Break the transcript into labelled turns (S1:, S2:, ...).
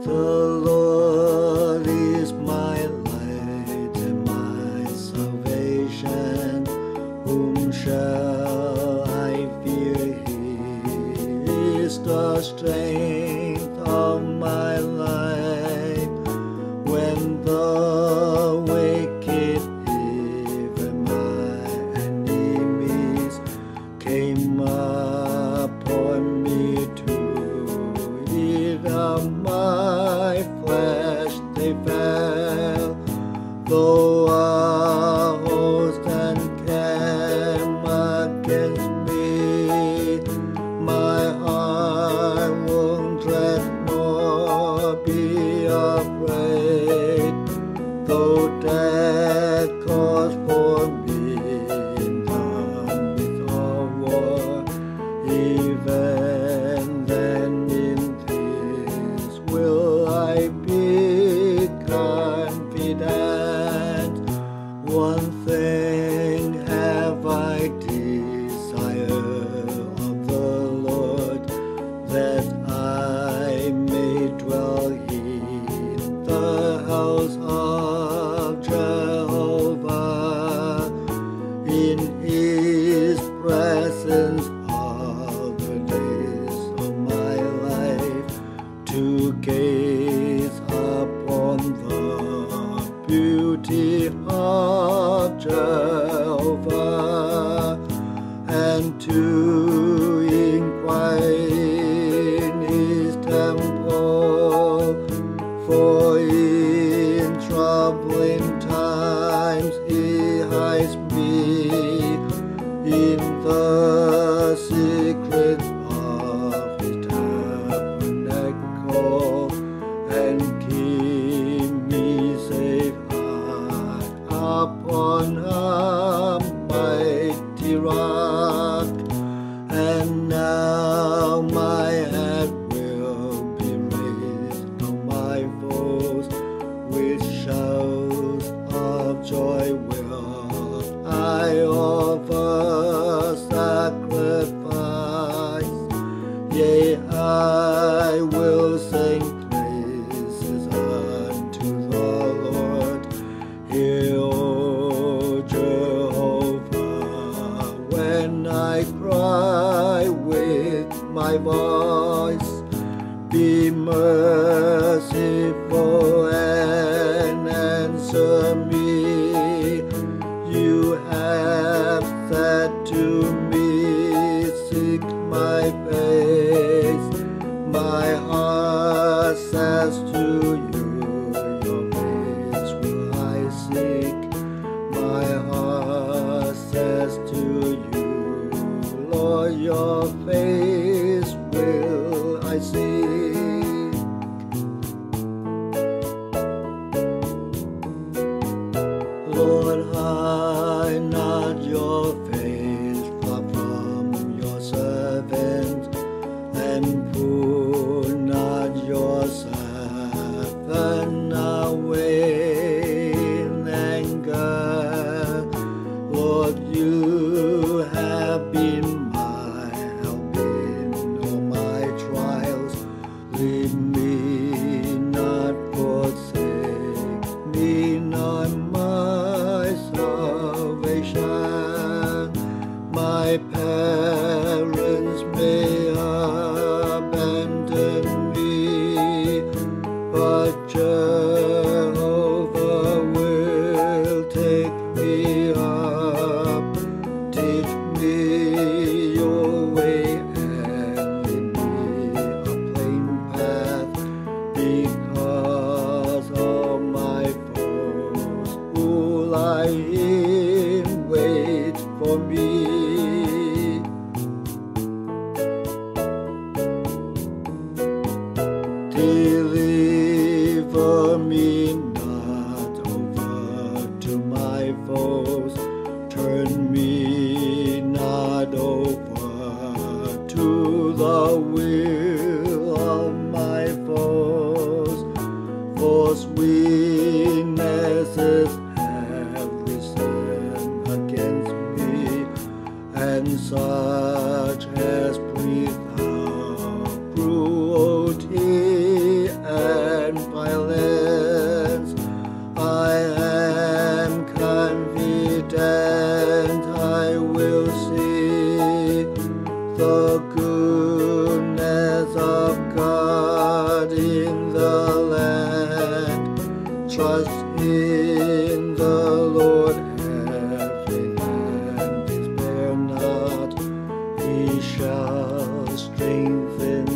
S1: The Lord is my light and my salvation. Whom shall I fear? He is the strength of my life. When the wicked, even my enemies, came upon me to eat up my flesh, they fell. Though a host encamp against me, my heart won't dread nor be afraid. Though death calls for me in the midst of war, even then in this will I be confident. One thing have I desired of the Lord, that I may dwell in the house of Jehovah, in His presence all the days of my life, to gaze upon the beauty of Jehovah, and to inquire in His temple. For in troubling times He hides me in the secret of His tabernacle, and keep me safe high upon a mighty rock. And now my head will be raised on my foes, with shouts of joy will I offer sacrifice. Yea, I will sing praises unto the Lord. Hear, O Jehovah, when I cry with my voice. Be merciful and answer me. You have said to me, seek my face. My heart says to you, your face will I seek. My heart says to you, Lord, your face will I seek. Lord, hide not your face far from your servant, and put not your servant away in anger. Lord, you have been my help in all my trials. Leave me not, forsake me not, my salvation. My parents may abandon me, but Jehovah will take me up. Teach me your way and lead me a plain path, because of my foes who lie in wait for me. Deliver me not over to my foes. Turn me not over to the will of my foes. For sweetnesses have risen against me, and such as breathe out cruelty and the goodness of God in the land. Trust in the Lord having and despair not. He shall strengthen